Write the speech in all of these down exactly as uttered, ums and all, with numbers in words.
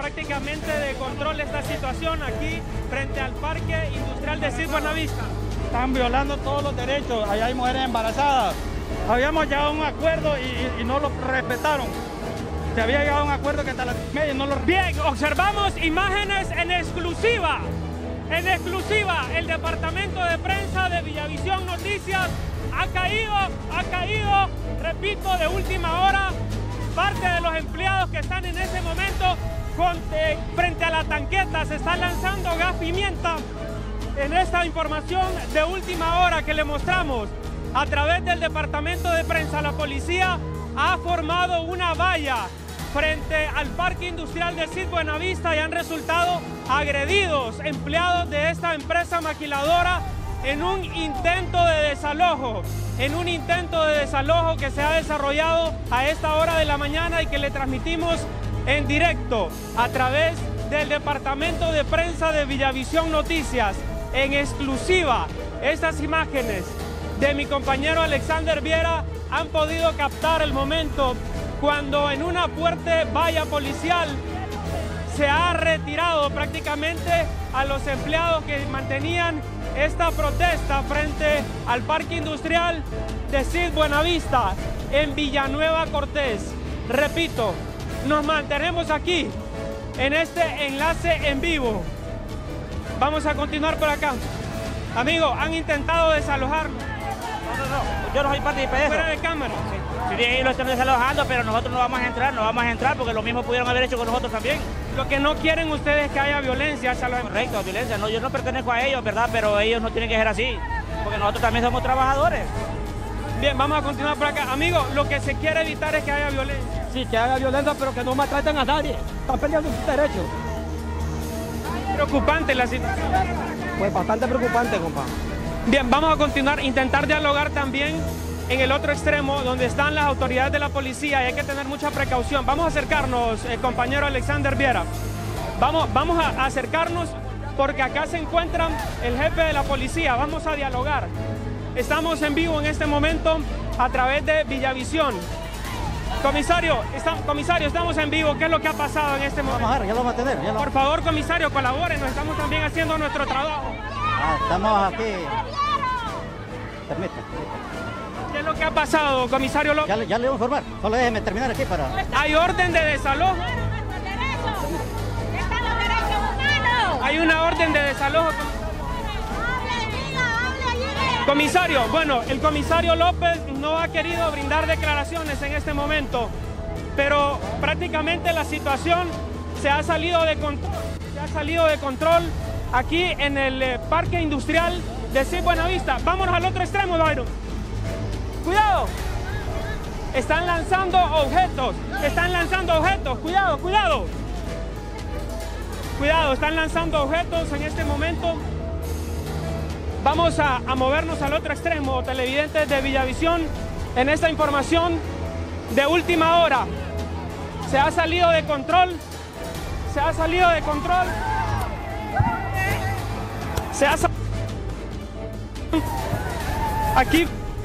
prácticamente de control esta situación aquí frente al Parque Industrial de Cid Buenavista. Están violando todos los derechos, allá hay mujeres embarazadas. Habíamos llegado a un acuerdo y, y no lo respetaron. Se había llegado a un acuerdo que hasta las media no lo... Bien, observamos imágenes en exclusiva. En exclusiva, el departamento de prensa de Villavisión Noticias ha caído, ha caído, repito, de última hora. Parte de los empleados que están en ese momento con, eh, frente a la tanqueta se está lanzando gas pimienta. En esta información de última hora que le mostramos a través del departamento de prensa, la policía ha formado una valla frente al Parque Industrial de Cid Buenavista y han resultado agredidos empleados de esta empresa maquiladora en un intento de desalojo, en un intento de desalojo que se ha desarrollado a esta hora de la mañana y que le transmitimos en directo a través del departamento de prensa de Villavisión Noticias. En exclusiva, estas imágenes de mi compañero Alexander Viera han podido captar el momento cuando en una fuerte valla policial se ha retirado prácticamente a los empleados que mantenían esta protesta frente al Parque Industrial de Cid Buenavista en Villanueva Cortés. Repito, nos mantenemos aquí en este enlace en vivo. Vamos a continuar por acá. Amigos, han intentado desalojarnos. No, no, no, yo no soy partícipe de eso. Fuera de cámara. Sí, sí, ellos lo están desalojando, pero nosotros no vamos a entrar, no vamos a entrar porque lo mismo pudieron haber hecho con nosotros también. Lo que no quieren ustedes es que haya violencia hacia los... Correcto, violencia. No, yo no pertenezco a ellos, ¿verdad? Pero ellos no tienen que ser así, porque nosotros también somos trabajadores. Bien, vamos a continuar por acá. Amigos, lo que se quiere evitar es que haya violencia. Sí, que haya violencia, pero que no maltraten a nadie. Están perdiendo sus derechos. Preocupante la situación. Pues bastante preocupante, compa. Bien, vamos a continuar, intentar dialogar también en el otro extremo, donde están las autoridades de la policía y hay que tener mucha precaución. Vamos a acercarnos, eh, compañero Alexander Viera. Vamos, vamos a acercarnos porque acá se encuentra el jefe de la policía. Vamos a dialogar. Estamos en vivo en este momento a través de Villavisión. Comisario, está, comisario, estamos en vivo. ¿Qué es lo que ha pasado en este momento? Vamos a ver, ya lo vamos a tener. Ya lo... Por favor, comisario, colaboren. Nos estamos también haciendo nuestro trabajo. Ah, estamos aquí. Permita. ¿Qué es lo que ha pasado, comisario López? Ya, le- ya le voy a informar. Solo déjeme terminar aquí para... Hay orden de desalojo. ¡Están los derechos humanos! Hay una orden de desalojo. ¡Hable, diga, hable, llegue! Comisario, bueno, el comisario López no ha querido brindar declaraciones en este momento, pero prácticamente la situación se ha salido de control, se ha salido de control aquí en el eh, Parque Industrial de Cid Buenavista. Vámonos al otro extremo, Byron. Cuidado. Están lanzando objetos, están lanzando objetos, cuidado, cuidado. Cuidado, están lanzando objetos en este momento. Vamos a, a movernos al otro extremo, televidentes de Villavisión, en esta información de última hora. Se ha salido de control, se ha salido de control, se ha salido aquí.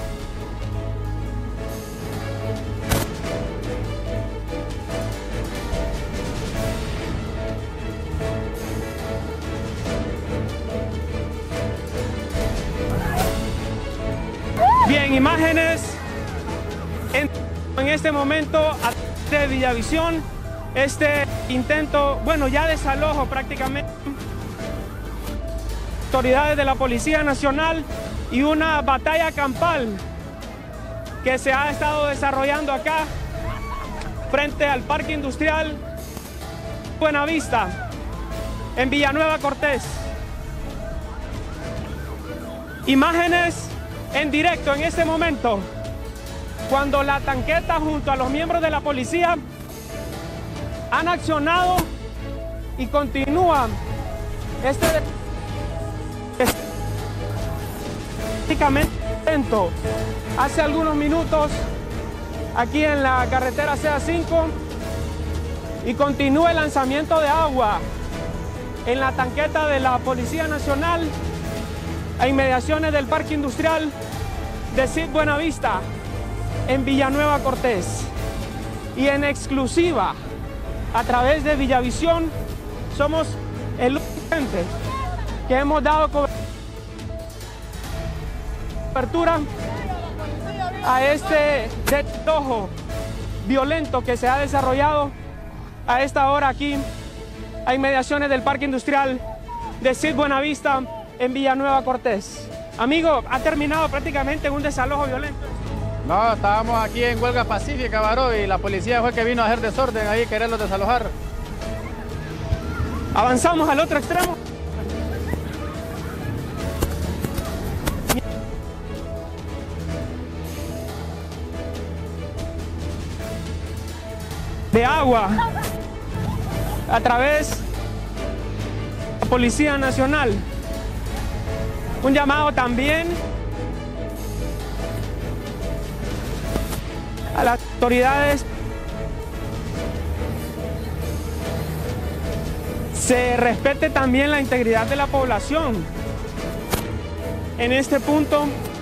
Bien, imágenes en, en este momento de Villavisión, este intento, bueno, ya desalojo prácticamente, autoridades de la Policía Nacional y una batalla campal que se ha estado desarrollando acá frente al Parque Industrial Buenavista en Villanueva Cortés. Imágenes en directo en este momento, cuando la tanqueta junto a los miembros de la policía han accionado y continúan este prácticamente lento. Hace algunos minutos aquí en la carretera C A cinco y continúa el lanzamiento de agua en la tanqueta de la Policía Nacional a inmediaciones del Parque Industrial de Cid Buenavista en Villanueva Cortés. Y en exclusiva a través de Villavisión, somos el ente que hemos dado cobertura a este desalojo violento que se ha desarrollado a esta hora aquí a inmediaciones del Parque Industrial de Sid Buenavista en Villanueva Cortés. Amigo, ha terminado prácticamente un desalojo violento. No, estábamos aquí en huelga pacífica, varón, y la policía fue que vino a hacer desorden ahí, quererlos desalojar. Avanzamos al otro extremo. De agua a través de la Policía Nacional. Un llamado también a las autoridades. Se respete también la integridad de la población. En este punto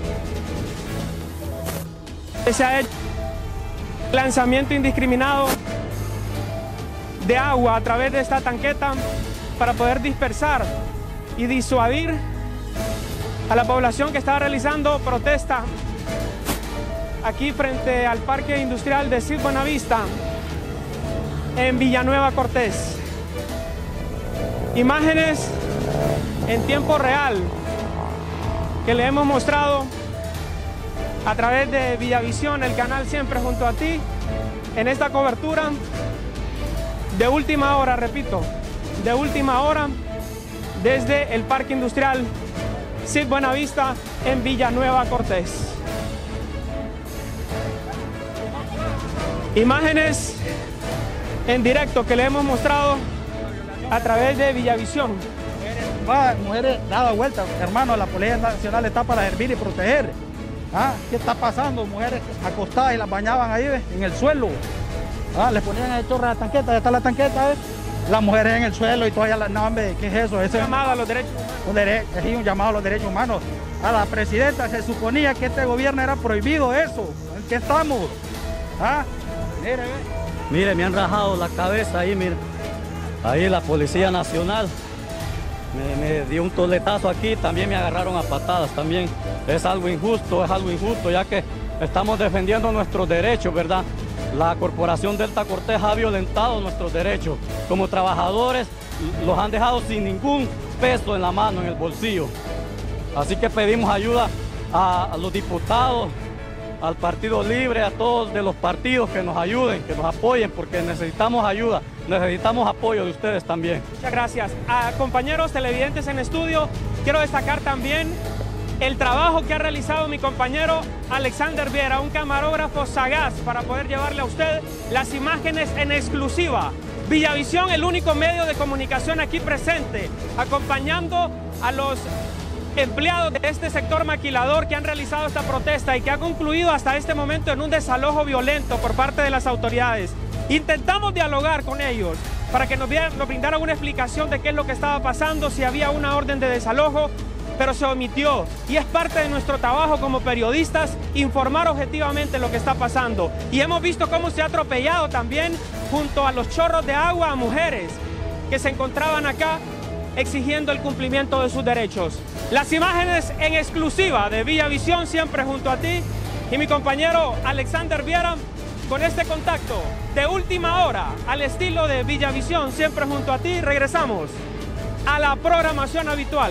se ha hecho lanzamiento indiscriminado de agua a través de esta tanqueta para poder dispersar y disuadir a la población que está realizando protesta aquí frente al Parque Industrial de Sid Buenavista en Villanueva Cortés. Imágenes en tiempo real que le hemos mostrado a través de Villavisión, el canal Siempre Junto a Ti, en esta cobertura de última hora, repito, de última hora, desde el Parque Industrial Sid Buenavista en Villanueva Cortés. Imágenes en directo que le hemos mostrado a través de Villavisión. Mujeres, mujeres dada vuelta, hermano, la Policía Nacional está para servir y proteger. ¿Ah? ¿Qué está pasando? Mujeres acostadas y las bañaban ahí, ¿ves? En el suelo. Ah, les ponían el chorro a la tanqueta, ya está la tanqueta, ¿ves? Las mujeres en el suelo y todavía las... No, hombre, ¿qué es eso? Ese Un llamado a los derechos un dere es un llamado a los derechos humanos. A la presidenta se suponía que este gobierno era prohibido eso. ¿En qué estamos? ¿Ah? Mire, ¿ves? Mire, me han rajado la cabeza ahí, mire. Ahí la Policía Nacional me, me dio un toletazo aquí, también me agarraron a patadas también. Es algo injusto, es algo injusto, ya que estamos defendiendo nuestros derechos, ¿verdad? La Corporación Delta Cortés ha violentado nuestros derechos. Como trabajadores los han dejado sin ningún peso en la mano, en el bolsillo. Así que pedimos ayuda a, a los diputados, al Partido Libre, a todos de los partidos que nos ayuden, que nos apoyen, porque necesitamos ayuda, necesitamos apoyo de ustedes también. Muchas gracias. A compañeros televidentes en estudio, quiero destacar también el trabajo que ha realizado mi compañero Alexander Viera, un camarógrafo sagaz para poder llevarle a usted las imágenes en exclusiva. Villavisión, el único medio de comunicación aquí presente, acompañando a los empleados de este sector maquilador que han realizado esta protesta y que ha concluido hasta este momento en un desalojo violento por parte de las autoridades. Intentamos dialogar con ellos para que nos, nos brindaran una explicación de qué es lo que estaba pasando, si había una orden de desalojo, pero se omitió, y es parte de nuestro trabajo como periodistas informar objetivamente lo que está pasando. Y hemos visto cómo se ha atropellado también junto a los chorros de agua a mujeres que se encontraban acá exigiendo el cumplimiento de sus derechos. Las imágenes en exclusiva de Villavisión, siempre junto a ti, y mi compañero Alexander Viera con este contacto de última hora al estilo de Villavisión, siempre junto a ti. Regresamos a la programación habitual.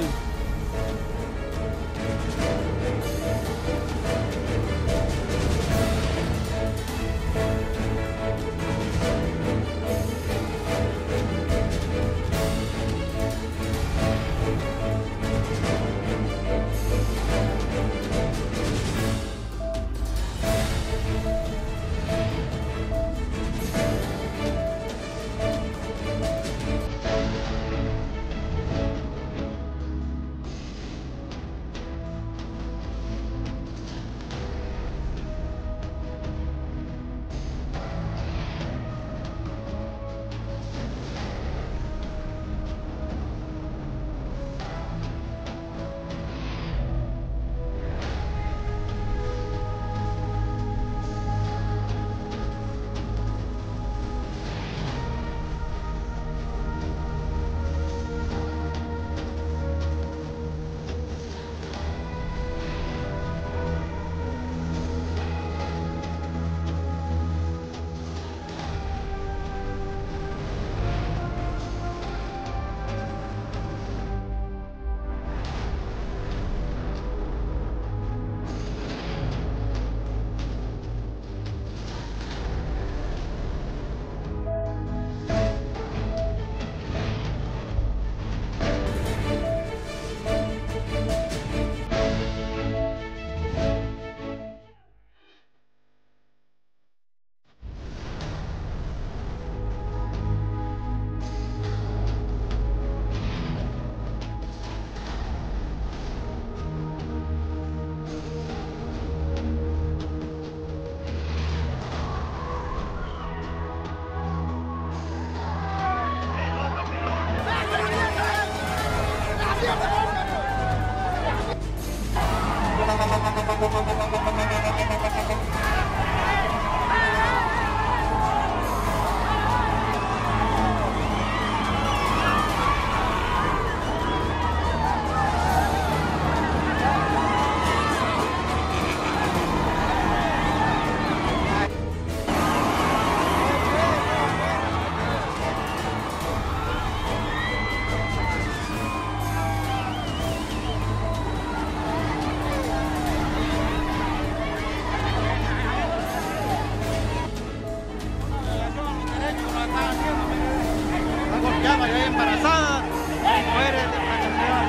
Ya María embarazada, muere de maternidad.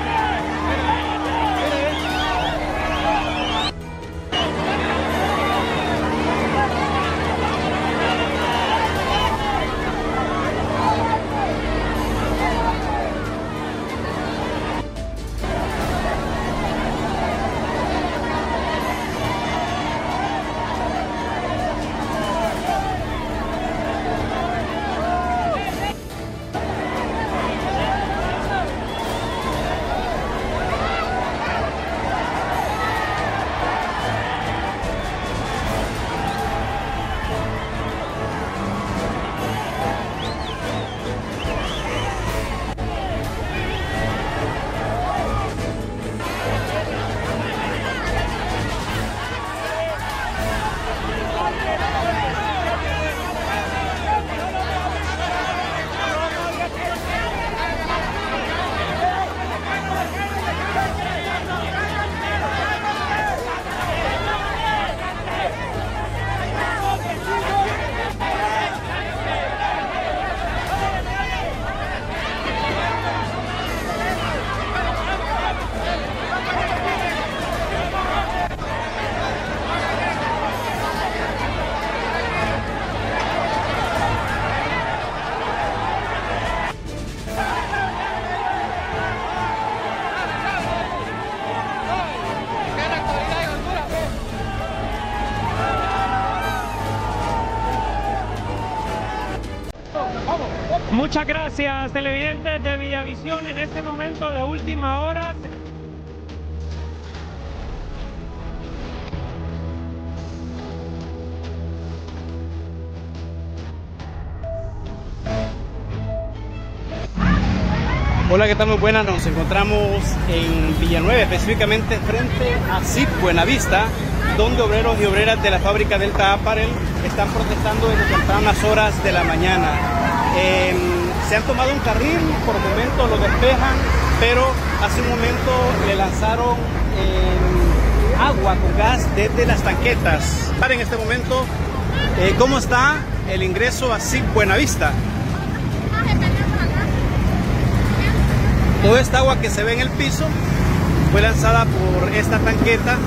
Muchas gracias, televidentes de Villavisión. En este momento de última hora Hola, ¿qué tal? Muy buenas. Nos encontramos en Villanueva, específicamente frente a C I P Buenavista, donde obreros y obreras de la fábrica Delta Apparel están protestando desde tempranas horas de la mañana. Eh, se han tomado un carril, por el momento lo despejan, pero hace un momento le lanzaron eh, agua con gas desde las tanquetas. En este momento, eh, ¿cómo está el ingreso a C I P Buenavista? Toda esta agua que se ve en el piso fue lanzada por esta tanqueta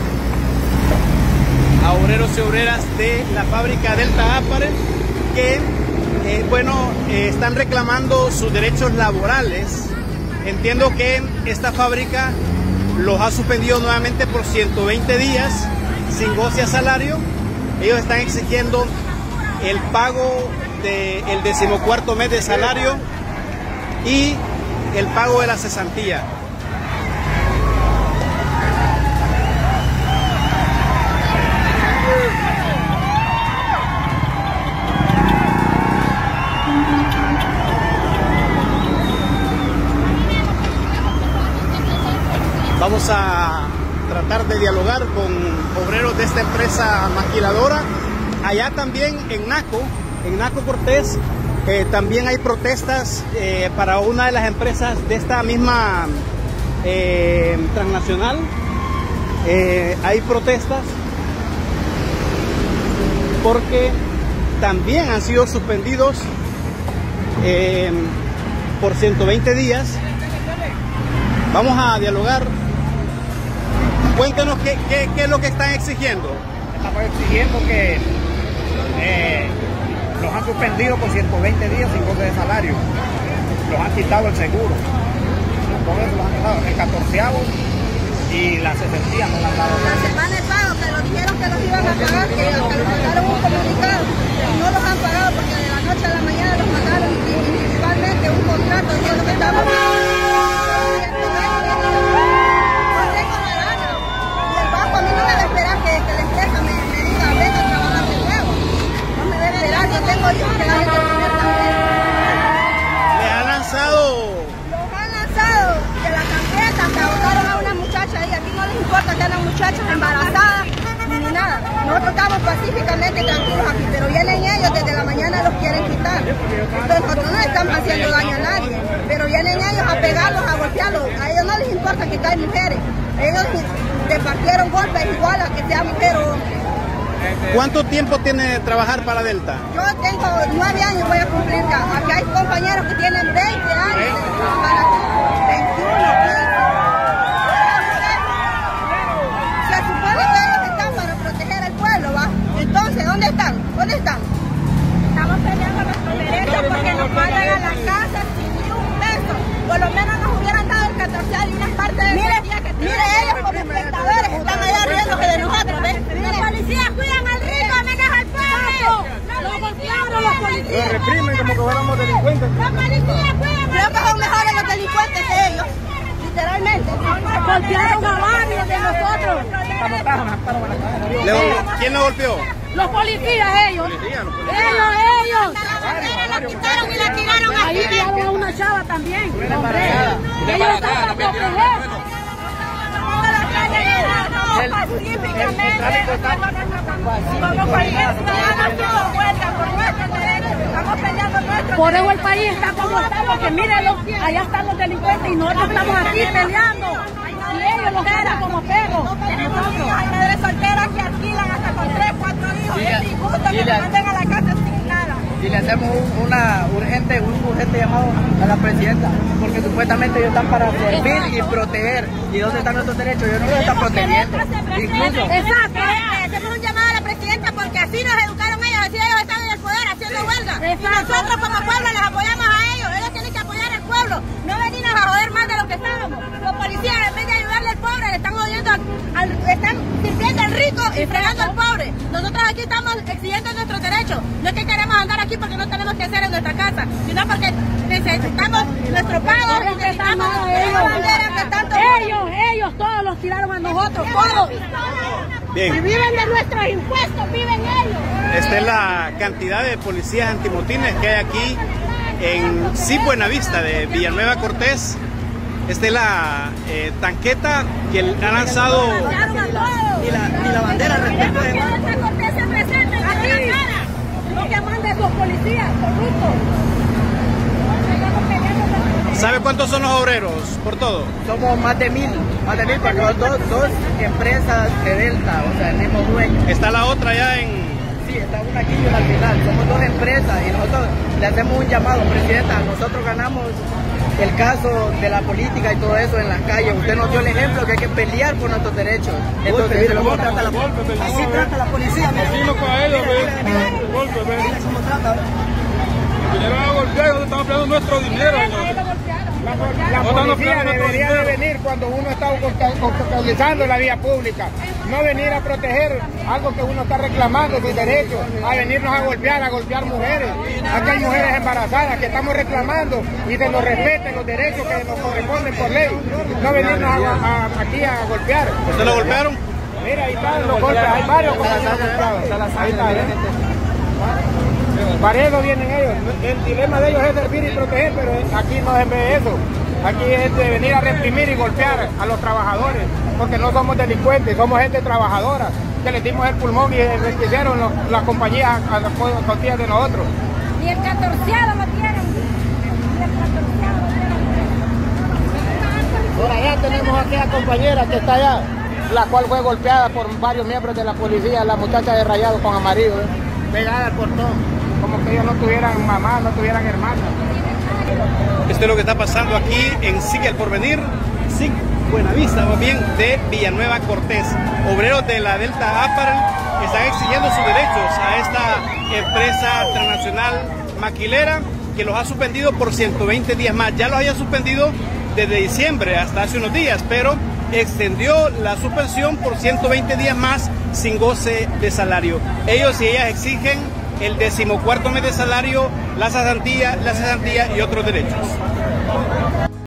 a obreros y obreras de la fábrica Delta Apparel que eh, bueno, eh, están reclamando sus derechos laborales. Entiendo que esta fábrica los ha suspendido nuevamente por ciento veinte días sin goce a salario. Ellos están exigiendo el pago del decimocuarto mes de salario y el pago de la cesantía. Vamos a tratar de dialogar con obreros de esta empresa maquiladora. Allá también en Naco, en Naco Cortés, Eh, también hay protestas eh, para una de las empresas de esta misma eh, transnacional. Eh, hay protestas porque también han sido suspendidos eh, por ciento veinte días. Vamos a dialogar. Cuéntenos qué, qué, qué es lo que están exigiendo. Estamos exigiendo que eh, los han suspendido por ciento veinte días sin goce de salario. Los han quitado el seguro. Todo eso los han quitado. El catorceavo y la cesantía no la han dado. La semana de pago, que lo dijeron que los iban a pagar, que, que los mandaron un comunicado. Y no los han pagado porque de la noche a la mañana los mandaron individualmente un contrato diciendo que estaban pagando. No tengo la gana. Y el banco a mí no me dejó estamos pacíficamente tranquilos aquí, pero vienen ellos desde la mañana los quieren quitar. Entonces nosotros no estamos haciendo daño a nadie, pero vienen ellos a pegarlos, a golpearlos. A ellos no les importa quitar mujeres. Ellos repartieron golpes igual a que sea mujer o hombre. ¿Cuánto tiempo tiene de trabajar para Delta? Yo tengo nueve años, voy a cumplir ya. Aquí hay compañeros que tienen veinte años, veintiuno, quince. Se supone que ellos están para proteger al pueblo, ¿va? Entonces, ¿dónde están? ¿Dónde están? Estamos peleando nuestros derechos porque nos mandan a la casa sin ni un peso. Por lo menos nos hubieran dado el catorceavo y una parte de mire, mire ellos como espectadores están allá riéndose de nosotros, ¿ves? Los policías cuidan al rico, menos al pobre. Los golpearon los policías. Los reprimen como que fuéramos delincuentes. Los policías cuidan. Creo que son mejores los delincuentes que ellos. Literalmente. Golpearon a varios de nosotros. ¿Quién lo golpeó? Los policías, ellos. Ellos, ellos. La quitaron y la tiraron ahí. Ahí tiraron a una chava también. Hombre. Ellos están para proteger. Pacíficamente. Como cualquier ciudadano haciendo fuerza por nuestros derechos. Estamos peleando nuestros. Por eso el país está como está, porque mírenlo, allá están los delincuentes y nosotros estamos aquí peleando. Y ellos los quedan como perros. Hay madres solteras que alquilan hasta con tres, cuatro hijos. Es injusto que se manden a la casa sin nada. Y le hacemos un, una urgente, un urgente llamado a la presidenta, porque supuestamente ellos están para servir y proteger. ¿Y dónde están nuestros derechos? Ellos no los están protegiendo. Incluso. Exacto. Hacemos un llamado a la presidenta porque así nos educaron ellos, así ellos están en el poder haciendo huelga. Y nosotros como pueblo les apoyamos a ellos. Ellos tienen que apoyar al pueblo, no venirnos a joder más de lo que estábamos. Los policías, en vez de ayudarle al pobre, le están jodiendo al, al, están sirviendo al rico y fregando al pobre. Nosotros aquí estamos exigiendo nuestros derechos. No es que queremos andar aquí porque no tenemos que hacer en nuestra casa, sino porque necesitamos nuestro pago y necesitamos ellos, ellos, ellos, todos los tiraron a nosotros, todos. Bien. Y viven de nuestros impuestos, viven ellos. Esta es la cantidad de policías antimotines que hay aquí en Sí Buenavista de Villanueva Cortés. Esta es la eh, tanqueta que ha lanzado. Y la, y la bandera respecto de no que manden los policías corruptos. ¿Sabe cuántos son los obreros por todo? Somos más de mil, más de mil, porque son dos, dos empresas de Delta, o sea, el mismo dueño. Está la otra ya en... Sí, está una aquí y una al final. Somos dos empresas y nosotros le hacemos un llamado, presidenta. Nosotros ganamos el caso de la política y todo eso en las calles. Usted nos dio el ejemplo que hay que pelear por nuestros derechos. Entonces, mire cómo trata la policía. Así trata la policía. Así no para ellos, ve. Golpe, ve. ¿Cómo trata? Le van a golpear, nosotros estamos peleando nuestro dinero. La, la policía debería de venir cuando uno está obstaculizando la vía pública, no venir a proteger algo que uno está reclamando, sus derechos, a venirnos a golpear, a golpear mujeres. Aquí hay mujeres embarazadas que estamos reclamando y que nos respeten los derechos que nos corresponden por ley, no venirnos a, a, aquí a golpear. ¿Usted lo golpearon? Mira, ahí están los golpes, hay varios compañeros golpeados. Ahí está, ¿eh? Para eso vienen ellos. El dilema de ellos es servir y proteger, pero aquí no es de eso. Aquí es de venir a reprimir y golpear a los trabajadores, porque no somos delincuentes, somos gente trabajadora, que les dimos el pulmón y enriquecieron los, las compañías a las costillas de nosotros. Ni el catorceavo lo tienen. Por allá tenemos a aquella compañera que está allá, la cual fue golpeada por varios miembros de la policía, la muchacha de rayado con amarillo, ¿eh? Pegada al portón. Como que ellos no tuvieran mamá, no tuvieran hermanas. Esto es lo que está pasando aquí en Sigue el Porvenir, Sí Buenavista, más bien de Villanueva Cortés. Obreros de la Delta Apparel están exigiendo sus derechos a esta empresa transnacional maquilera que los ha suspendido por ciento veinte días más. Ya los había suspendido desde diciembre hasta hace unos días, pero extendió la suspensión por ciento veinte días más sin goce de salario. Ellos y ellas exigen el decimocuarto mes de salario, la cesantía, la cesantía y otros derechos.